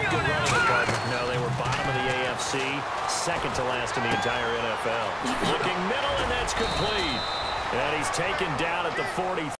good running department. No, they were bottom of the AFC, second to last in the entire NFL. Looking middle, and that's complete. And he's taken down at the 40.